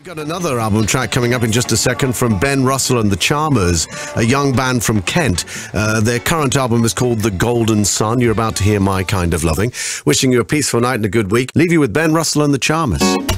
Got another album track coming up in just a second from Ben Russell and the Charmers, a young band from Kent. Their current album is called The Golden Sun. You're about to hear My Kind of Loving. Wishing you a peaceful night and a good week. Leave you with Ben Russell and the Charmers.